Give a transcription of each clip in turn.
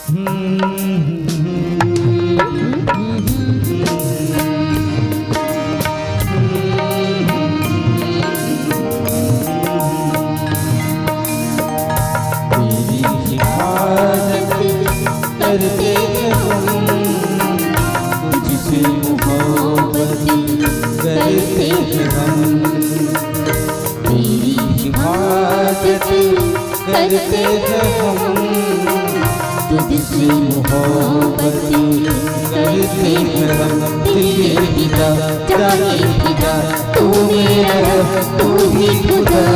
करते हम तुझसे मोहब्बत करते हम, तेरी हिफाजत करते हम तुझसे मोहब्बत करते हम। तेरे पिता चाहे पिता तू मेरा तू ही खुदा,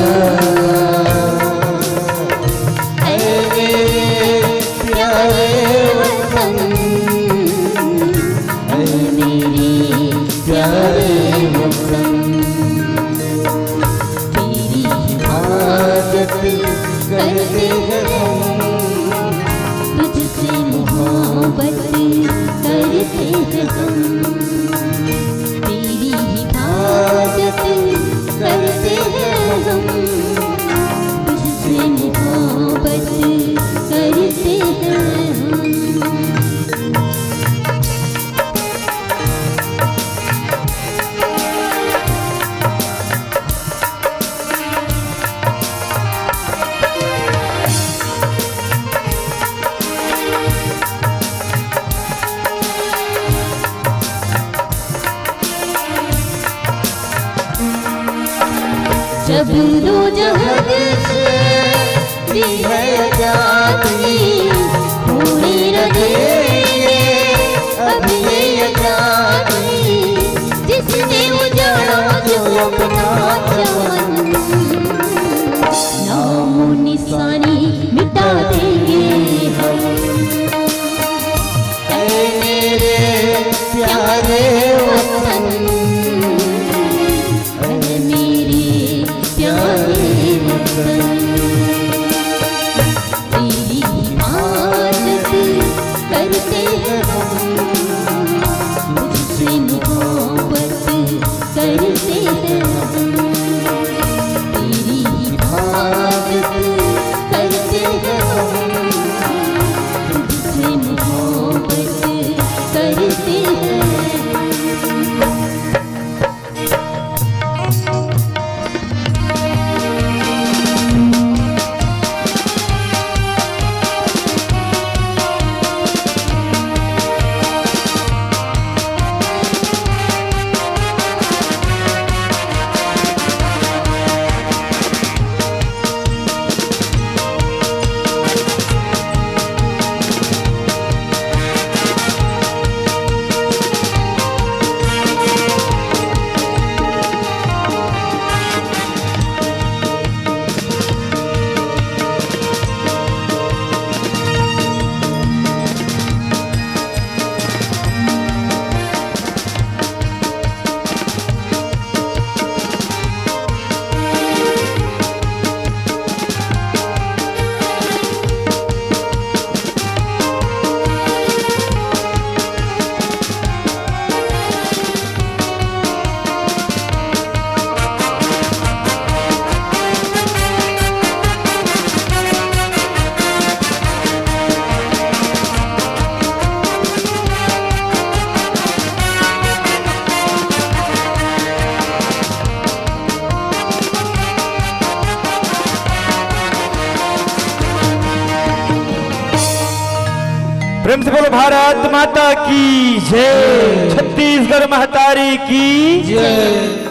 करते हैं हम तुझसे मोहब्बत करते हैं हम, तेरी हिफाजत करते हैं हम तुझसे मोहब्बत करते हैं हम। जब दो जहान से दी है आजादी, पूरी रहेंगे अब ये आजादी, जिसने उजाड़ा जो अपना चमन, नामो निशानी मिटा देंगे हम। ऐ मेरे प्यारे वतन, तेरी हिफाजत करते हैं हम तुझसे मोहब्बत करते हैं हम, तेरी हिफाजत करते हैं हम तुझसे मोहब्बत करते हैं। प्रेम से बोलो भारत माता की जय, छत्तीसगढ़ महतारी की जय।